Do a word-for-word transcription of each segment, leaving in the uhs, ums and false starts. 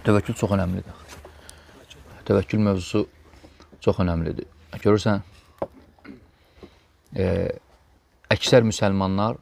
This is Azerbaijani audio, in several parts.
Təvəkkül çox önəmlidir. Təvəkkül mövzusu çox önəmlidir. Görürsən, e, əksər müsəlmanlar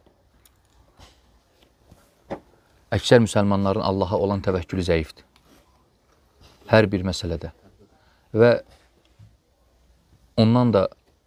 əksər müsəlmanların Allaha olan təvəkkülü zəifdir. Hər bir məsələdə. Və ondan da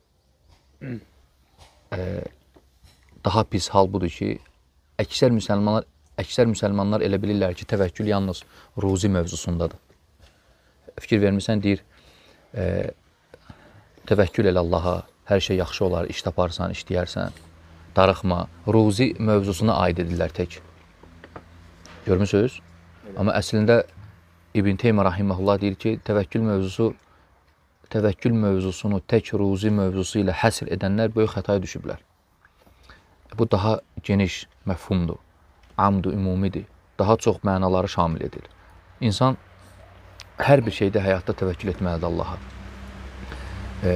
e, daha pis hal budur ki, əksər müsəlmanlar, əksər müsəlmanlar elə bilirlər ki, təvəkkül yalnız ruzi mövzusundadır. Fikir vermirsən, deyir, e, təvəkkül elə Allaha, hər şey yaxşı olar, iş taparsan, işləyərsən, darıxma, ruzi mövzusuna aid edirlər tək. Görmüsünüz? Amma əslində İbn Teymiyyə rahimehullah deyir ki, təvəkkül mövzusu təvəkkül mövzusunu tək ruzi mövzusu ilə həsr edənlər böyük xətaya düşüblər. Bu daha geniş məfhumdur, amdur, ümumidir, daha çox mənaları şamil edir. İnsan hər bir şeydə həyatda təvəkkül etməlidir Allaha. E,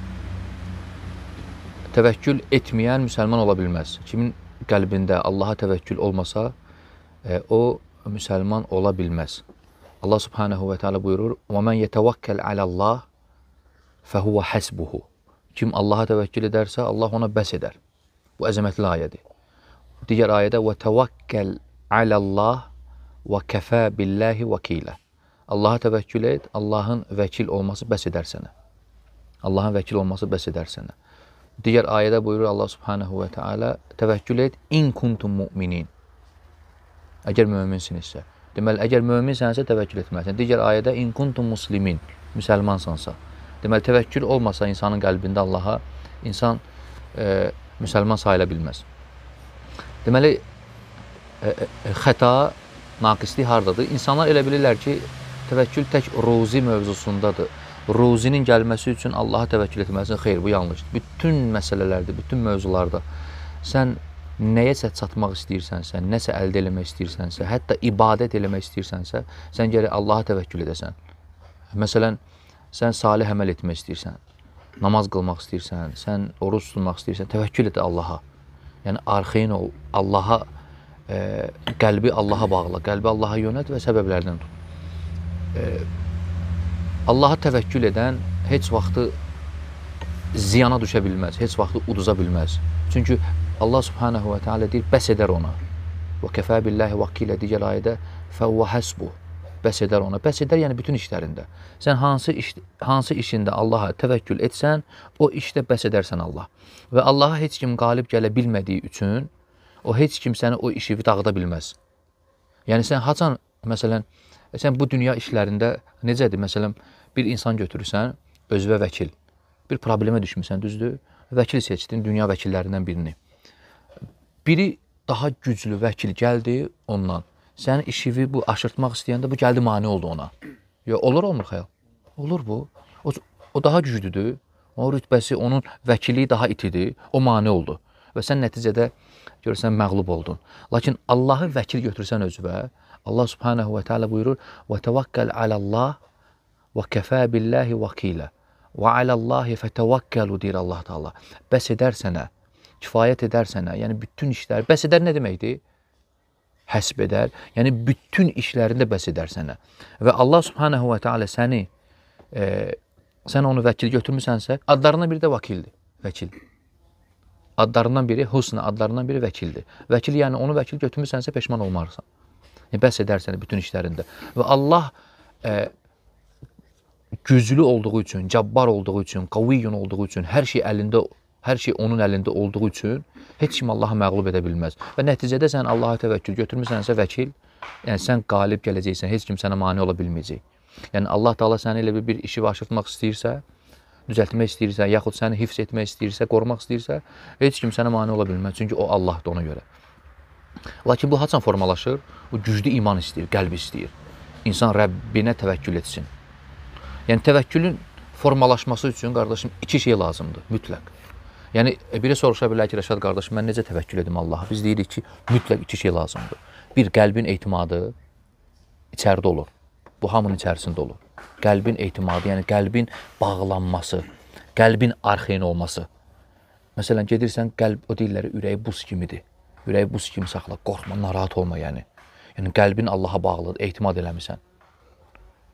təvəkkül etməyən müsəlman ola bilməz. Kimin qəlbində Allaha təvəkkül olmasa, e, o müsəlman ola bilməz. Allah subhanahu və teala buyurur, وَمَنْ يَتَوَكَّلْ عَلَى اللّٰهِ فَهُوَ حَسْبُهُ. Kim Allaha təvəkkül edərsə, Allah ona bəs edər. Bu əzəmətli ayədir. Digər ayədə وَتَوَكَّلْ عَلَى اللّٰهِ وَكَفَى بِاللّٰهِ وَكِيلًا. Allaha təvəkkül et, Allahın vəkil olması bəs edər sənə. Allahın vəkil olması bəs edər sənə. Digər ayədə buyurur Allah subhanahu və teala, təvəkkül et, in kuntum mu'minin. Əgər möminsinizsə. Deməli, əgər möminsənsə təvəkkül etməlisən. Digər ayədə in kuntum muslimin, müsəlmansansa. Deməli, təvəkkül olmasa insanın qəlbində Allaha, insan e, müsəlman sayıla bilməz. Deməli, e, e, xəta, naqislik hardadır? İnsanlar elə bilirlər ki, təvəkkül tək ruzi mövzusundadır. Ruzinin gəlməsi üçün Allaha təvəkkül etməlisin. Xeyr, bu yanlışdır. Bütün məsələlərdə, bütün mövzularda sən nəyəsə çatmaq istəyirsənsə, nəsə əldə eləmək istəyirsənsə, hətta ibadət eləmək istəyirsənsə, sən gərək Allaha təvəkkül edəsən. Məsələn, sən salih əməl etmək istəyirsən, namaz qılmaq istəyirsən, sən oruç tutmaq istəyirsən, təvəkkül et Allaha. Yəni, arxeyin ol, Allaha, e, qəlbi Allaha bağla, qəlbi Allaha yönət və səbəblərdən tut. E, Allaha təvəkkül edən heç vaxtı ziyana düşə bilməz, heç vaxtı uduza bilməz. Çünki Allah subhanahu və teala deyir, bəs edər ona. Və kəfə billahi vəkilə digər ayədə fəvvə həsbuh. Bəs edər ona. Bəs edər, yəni bütün işlərində. Sən hansı, iş, hansı işində Allaha təvəkkül etsən, o işdə bəs edərsən Allah. Və Allaha heç kim qalib gələ bilmədiyi üçün, o heç kim səni o işi dağıda bilməz. Yəni sən haçan, məsələn, sən bu dünya işlərində necədir? Məsələn, bir insan götürürsən, özvə vəkil. Bir problemə düşmüsən, düzdür? Vəkil seçdin, dünya vəkillərindən birini. Biri daha güclü vəkil gəldi ondan. Sənin işivi bu aşırtmaq istəyəndə bu gəldi mane oldu ona. Ya, olur, olmur xəyal. Olur bu. O, o daha güclüdür. O rütbəsi, onun vəkilliyi daha itidir. O mane oldu. Və sən nəticədə görürsən məğlub oldun. Lakin Allahı vəkil götürsən özvə, Allah subhanahu və teala buyurur, وَتَوَكَّلْ عَلَى اللّٰهِ وَكَفَى بِاللّٰهِ وَكِيلًا وَعَلَى اللّٰهِ فَتَوَكَّلُوا deyir Allah Teala. Bəs edər sənə, kifayət edər sənə, yəni bütün işlər, bəs edər nə deməkdir? Həsb edər, yəni bütün işlərində bəs edər sənə. Və Allah subhanahu və teala səni, e, sən onu vəkil götürmüsənsə, adlarından biri də vakildir, vəkil. Adlarından biri, husna, adlarından biri vəkildir. Vəkil, yəni onu vəkil götürmüsənsə peşman olmarsan. Yəni, bəs edər sənə bütün işlərində. Və Allah e, güclü olduğu üçün, cabbar olduğu üçün, qaviyyun olduğu üçün, hər şey əlində, hər şey onun əlində olduğu üçün heç kim Allahı məğlub edə bilməz. Və nəticədə sən Allaha təvəkkül götürmüsənsə vəkil, yəni sən qalib gələcəksən, heç kim sənə mane ola bilməyəcək. Yəni Allah Teala səni elə bir, bir işi aşırtmaq istəyirsə, düzəltmək istəyirsə, yaxud səni hifz etmək istəyirsə, qorumaq istəyirsə, heç kim sənə mane ola bilməz. Çünki o Allahdır ona görə. Lakin bu haçan formalaşır? O güclü iman istəyir, qəlb istəyir. İnsan Rəbbinə təvəkkül etsin. Yəni təvəkkülün formalaşması üçün, qardaşım, iki şey lazımdır, mütləq. Yəni, biri soruşa bilər ki, Rəşad qardaşım, mən necə təvəkkül edim Allaha? Biz deyirik ki, mütləq iki şey lazımdır. Bir, qəlbin etimadı içəridə olur. Bu, hamının içərisində olur. Qəlbin etimadı, yəni qəlbin bağlanması, qəlbin arxeyin olması. Məsələn, gedirsən, qəlb, o deyirlər, ürəyi buz kimidir. Ürəyi buz kimi saxla, qorxma, narahat olma, yəni. Yəni, qəlbin Allaha bağlıdır, etimad eləmirsən.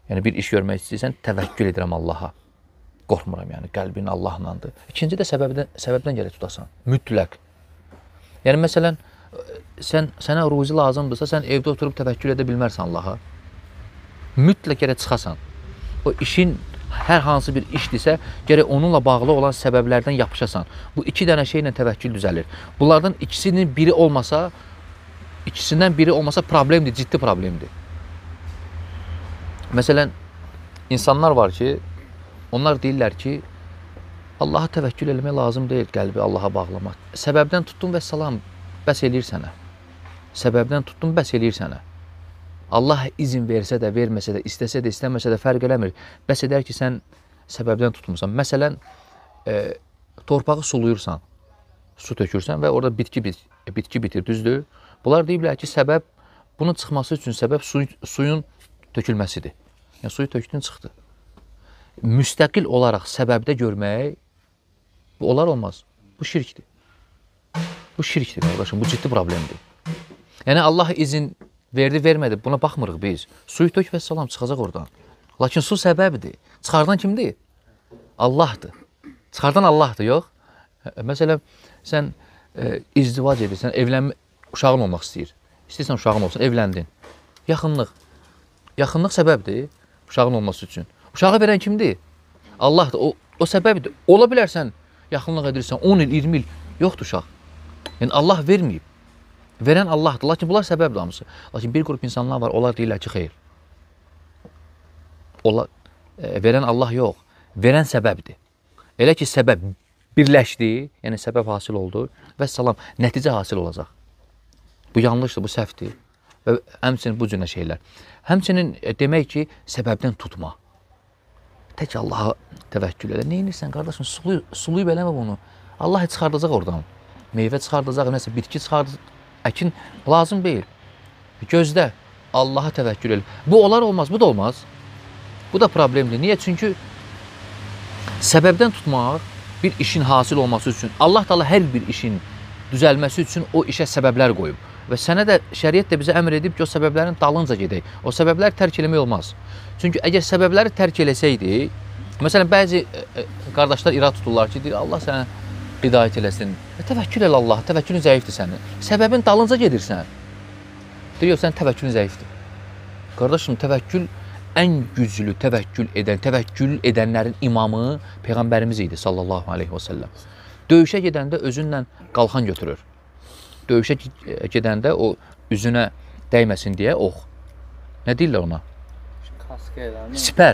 Yəni bir iş görmək istəyirsən, təvəkkül edirəm Allaha. Qorxmuram, yəni qəlbin Allahlandır. İkinci də səbəbdən, səbəbdən gələ tutasan. Mütləq. Yəni məsələn, sən sənə ruzi lazımdırsa, sən evdə oturub təvəkkül edə bilmərsən Allaha. Mütləq gərək çıxasan. O işin hər hansı bir işdirsə, gərək onunla bağlı olan səbəblərdən yapışasan. Bu iki dənə şeylə təvəkkül düzəlir. Bunlardan ikisinin biri olmasa, ikisindən biri olmasa problemdir, ciddi problemdir. Məsələn, insanlar var ki, onlar deyirlər ki, Allaha təvəkkül eləmək lazım deyil, qəlbi Allaha bağlamaq. Səbəbdən tutdun və salam, bəs eləyir sənə. Səbəbdən tutdun, bəs eləyir sənə. Allah izin versə də, verməsə də, istəsə də, istəməsə də fərq eləmir. Bəs edər ki, sən səbəbdən tutmursan. Məsələn, e, torpağı suluyursan, su tökürsən və orada bitki, bit, bitki bitir, düzdür? Bunlar deyiblər ki, səbəb, bunun çıxması üçün səbəb su, suyun tökülməsidir. Yəni, suyu tökdün, çıxdı. Müstəqil olaraq səbəbdə görmək, bu olar olmaz. Bu şirkdir. Bu şirkdir, qardaşım, bu ciddi problemdir. Yəni, Allah izin verdi, vermədi, buna baxmırıq biz. Suyu tök və salam, çıxacaq oradan. Lakin su səbəbidir. Çıxardan kimdir? Allahdır. Çıxardan Allahdır, yox? Məsələn, sən e, izdivac edirsən, evlənmə, uşağın olmaq istəyir. İstəyirsən uşağın olsun, evləndin. Yaxınlıq. Yaxınlıq səbəbdir uşağın olması üçün. Uşağı verən kimdir? Allahdır. O, o səbəbdir. Ola bilərsən, yaxınlıq edirsən, on il, iyirmi il, yoxdur uşaq. Yəni, Allah verməyib. Verən Allahdır. Lakin bunlar səbəbdir hamısı. Lakin bir qrup insanlar var, onlar deyirlər ki, xeyr. Onlar, e, verən Allah yox. Verən səbəbdir. Elə ki, səbəb birləşdi, yəni səbəb hasil oldu və salam, nəticə hasil olacaq. Bu yanlışdır, bu səhvdir. Və həmçinin bu cürlə şeylər. Həmçinin e, demək ki, səbəbdən tutma. Tək Allaha təvəkkül edə. Nə edirsən, qardaşım? Suluy, suluyub eləmə bunu. Allah çıxardacaq oradan. Meyvə çıxardacaq, nəsə bitki çıxardacaq. Əkin lazım deyil. Gözdə. Allaha təvəkkül elə. Bu olar olmaz, bu da olmaz. Bu da problemdir. Niyə? Çünki səbəbdən tutmaq bir işin hasil olması üçün, Allah da hər bir işin düzəlməsi üçün o işə səbəblər qoyub. Və sənə də şəriət də bizə əmr edib ki, o səbəblərin dalınca gedək. O səbəbləri tərk eləmək olmaz. Çünki əgər səbəbləri tərk eləsəydi, məsələn, bəzi e, e, qardaşlar irad tuturlar ki, deyir, Allah sənə hidayət eləsin. E, təvəkkül elə Allah, təvəkkülün zəifdir sənin. Səbəbin dalınca gedirsən. Deyir, sən təvəkkülün zəifdir. Qardaşım, təvəkkül ən güclü təvəkkül edən, təvəkkül edənlərin imamı Peyğəmbərimiz idi, sallallahu aleyhi və səlləm. Döyüşə gedəndə özünlə qalxan götürür. Döyüşə gedəndə o üzünə dəyməsin deyə ox. Nə deyirlər ona? Sipər.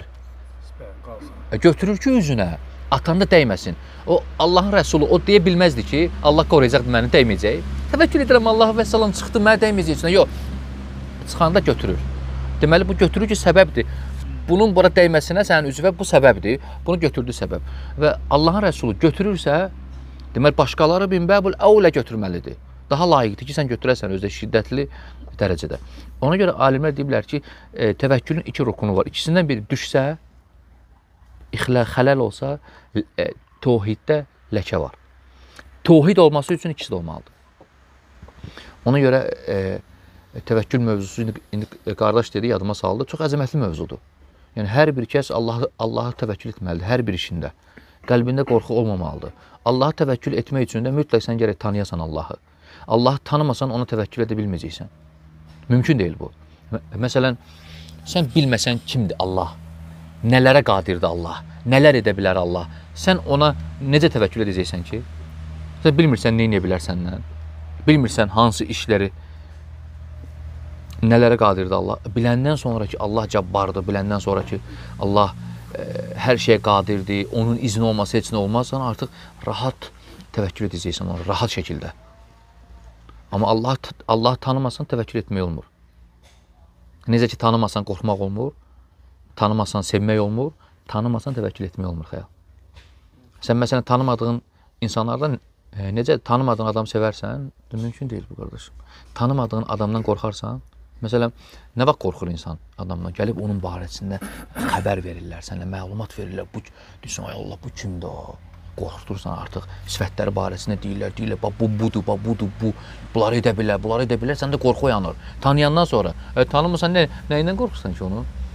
E, götürür ki, üzünə. Atanda dəyməsin. O, Allahın rəsulu o deyə bilməzdi ki, Allah qoruyacaq, məni dəyməyəcək. Təvəkkül edirəm, Allah və salam çıxdı, mənə dəyməyəcək içinə. Yox, çıxanda götürür. Deməli, bu götürür ki, səbəbdir. Bunun bura dəyməsinə sənin üzvə bu səbəbdir. Bunu götürdü səbəb. Və Allahın rəsulu götürürsə, deməli, başqaları binbəbul əvlə götürməlidir. Daha layiqdir ki, sən götürəsən özdə şiddətli dərəcədə. Ona görə alimlər deyiblər ki, e, təvəkkülün iki rukunu var. İkisindən biri düşsə, ixlə, xələl olsa, e, tohiddə ləkə var. Tohid olması üçün ikisi də olmalıdır. Ona görə e, təvəkkül mövzusu, indi, indi qardaş dedi, yadıma saldı, çox əzəmətli mövzudur. Yəni, hər bir kəs Allaha, Allaha təvəkkül etməlidir, hər bir işində. Qəlbində qorxu olmamalıdır. Allaha təvəkkül etmək üçün də mütləq sən gərək tanıyasan Allahı. Allahı tanımasan, ona təvəkkül edə bilməyəcəksən. Mümkün deyil bu. Məsələn, sən bilməsən kimdir Allah? Nələrə qadirdir Allah? Nələr edə bilər Allah? Sən ona necə təvəkkül edəcəksən ki? Sən bilmirsən, nə edə bilər səndən? Bilmirsən, hansı işləri, nələrə qadirdir Allah? Biləndən sonra ki, Allah cəbbardır, biləndən sonra ki, Allah e, hər şeyə qadirdir, onun izni olması heç nə olmazsan, artıq rahat təvəkkül edəcəksən ona, rahat şəkildə. Amma Allah, Allah tanımasan təvəkkül etmək olmur. Necə ki, tanımasan qorxmaq olmur, tanımasan sevmək olmur, tanımasan təvəkkül etmək olmur, xəyal. Sən məsələn tanımadığın insanlardan e, necə tanımadığın adam sevərsən, mümkün deyil bu, qardaşım. Tanımadığın adamdan qorxarsan, məsələn, nə vaxt qorxur insan adamdan? Gəlib onun barəsində xəbər verirlər, sənə məlumat verirlər. Bu, deyirsən, ay Allah, bu kimdir o? Qorxutursan artıq, sifətləri barəsində deyirlər, deyirlər, bu budur, budur, bu, bunları edə bilər, bunları edə bilər, səndə qorxu yanır. Tanıyandan sonra, e, tanımırsan, nə, nəyindən qorxursan ki onu?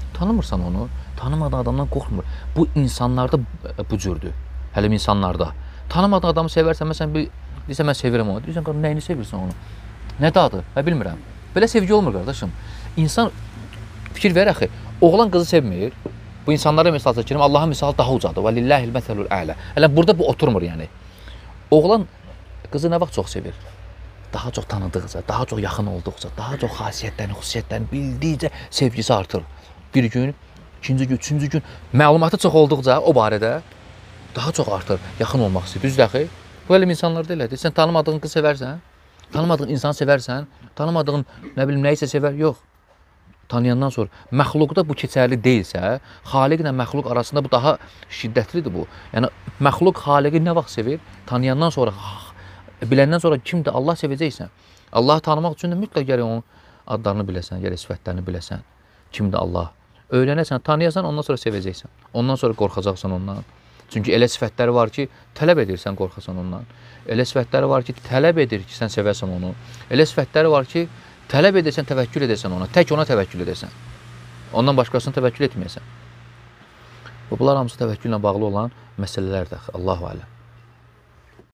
Tanımırsan onu, tanımadığın adamdan qorxmur. Bu insanlarda bu cürdür. Həlim insanlarda. Tanımadığın adamı sevərsən, məsələn, bir deyirsən, mən sevirəm onu. Deyirsən, qardaş, nəyini sevirsən onu? Nə dadı? Mən bilmirəm. Belə sevgi olmur, qardaşım. İnsan, fikir ver, axı, oğlan qızı sevmir. Bu insanlara misal çəkirəm, Allahın misalı daha ucadır. Və lillahil məsəlul ələ. Hələ burada bu oturmur, yəni. Oğlan qızı nə vaxt çox sevir? Daha çox tanıdıqca, daha çox yaxın olduqca, daha çox xasiyyətlərini, xüsusiyyətlərini bildikcə sevgisi artır. Bir gün, ikinci gün, üçüncü gün məlumatı çox olduqca o barədə daha çox artır, yaxın olmaq istəyir. Düzdür axı? Bu elm insanlarda elədir. Sən tanımadığın qız sevərsən, tanımadığın insan sevərsən, tanımadığın nə bilim nəyisə sevər, yox. Tanıyandan sonra məxluqda bu keçərli deyilsə, xaliqlə məxluq arasında bu daha şiddətlidir bu. Yəni məxluq xaliqi nə vaxt sevir? Tanıyandan sonra, biləndən sonra kimdir? Allah sevəcəksən. Allahı tanımaq üçün də mütləq gərək onun adlarını biləsən, gərək sifətlərini biləsən. Kimdir Allah? Öyrənəsən, tanıyasan, ondan sonra sevəcəksən. Ondan sonra qorxacaqsan ondan. Çünki elə sifətləri var ki, tələb edirsən, qorxasan ondan. Elə sifətləri var ki, tələb edir ki, sən sevəsən onu. Elə sifətləri var ki, tələb edirsən, təvəkkül edəsən ona. Tək ona təvəkkül edəsən. Ondan başqasına təvəkkül etməyəsən. Bunlar hamısı təvəkküllə bağlı olan məsələlərdir. Allahu aləm.